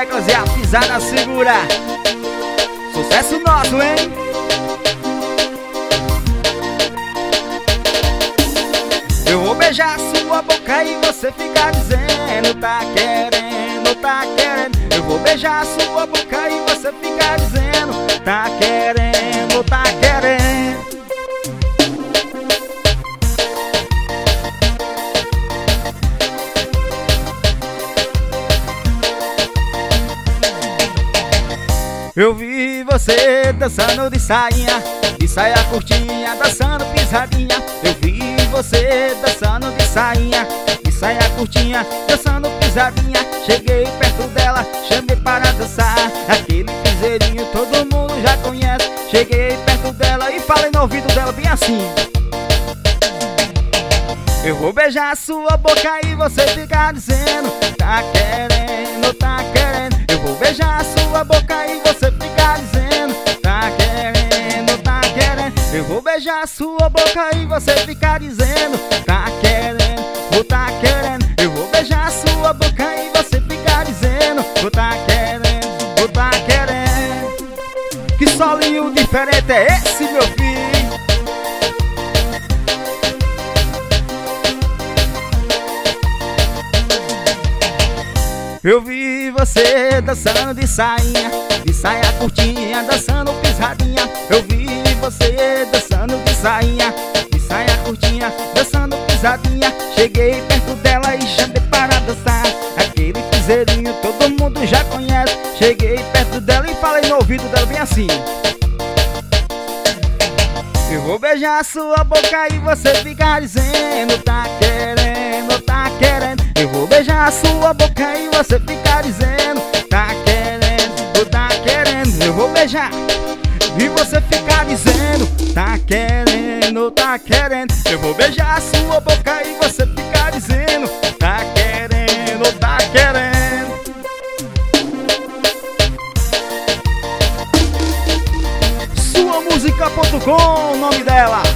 teclas e a pisada segura. Sucesso nosso, hein? Eu vou beijar sua boca e você fica dizendo tá querendo, tá querendo. Eu vou beijar sua boca e você fica dizendo tá querendo, tá querendo. Eu vi você dançando de saia curtinha, dançando pisadinha. Eu vi você dançando de saia curtinha, dançando pisadinha. Cheguei perto dela, chamei para dançar aquele piseirinho todo mundo já conhece. Cheguei perto dela e falei no ouvido dela bem assim: eu vou beijar sua boca e você fica dizendo tá querendo, tá querendo. Eu vou beijar sua boca e você fica dizendo tá querendo, tá querendo. Eu vou beijar sua boca e você fica dizendo tá querendo, tá querendo. Eu vou beijar sua boca e você fica dizendo tá querendo, tá querendo. Que solinho diferente é esse, meu filho? Eu vi você dançando de saia curtinha, dançando pisadinha. Eu vi você dançando de saia curtinha, dançando pisadinha. Cheguei perto dela e chamei para dançar aquele piseirinho todo mundo já conhece. Cheguei perto dela e falei no ouvido dela bem assim: eu vou beijar sua boca e você fica dizendo tá querendo, tá querendo. Eu vou beijar sua boca e você fica dizendo tá querendo, tá querendo. Eu vou beijar e você fica dizendo tá querendo, tá querendo. Eu vou beijar sua boca e você fica dizendo tá querendo, tá querendo. Suamusica.com, o nome dela.